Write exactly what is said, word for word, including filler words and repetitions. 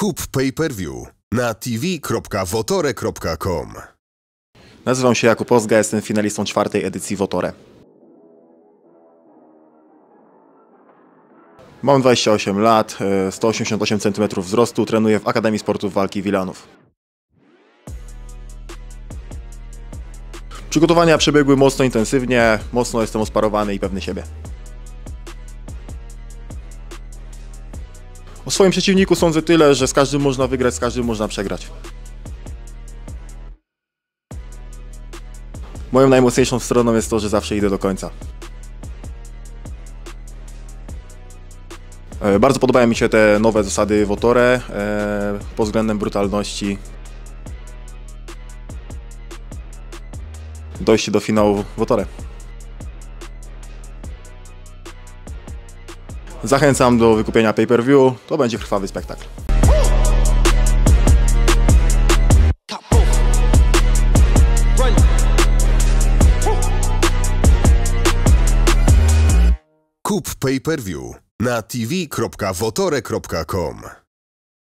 Kup pay-per-view na t v kropka wotore kropka com. Nazywam się Jakub Ozga, jestem finalistą czwartej edycji Wotore. Mam dwadzieścia osiem lat, sto osiemdziesiąt osiem centymetrów wzrostu, trenuję w Akademii Sportów Walki Wilanów. Przygotowania przebiegły mocno intensywnie, mocno jestem osparowany i pewny siebie. O swoim przeciwniku sądzę tyle, że z każdym można wygrać, z każdym można przegrać. Moją najmocniejszą stroną jest to, że zawsze idę do końca. Bardzo podobają mi się te nowe zasady Wotore pod względem brutalności. Dojście do finału Wotore. Zachęcam do wykupienia pay-per-view, to będzie krwawy spektakl. Kup pay-per-view na t v kropka wotore kropka com.